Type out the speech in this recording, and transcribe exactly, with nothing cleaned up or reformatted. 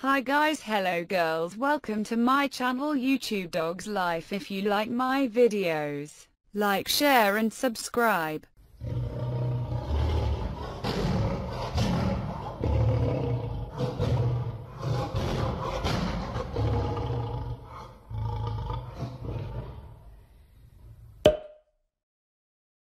Hi guys, hello girls, welcome to my channel YouTube Dogs Life. If you like my videos, like, share and subscribe.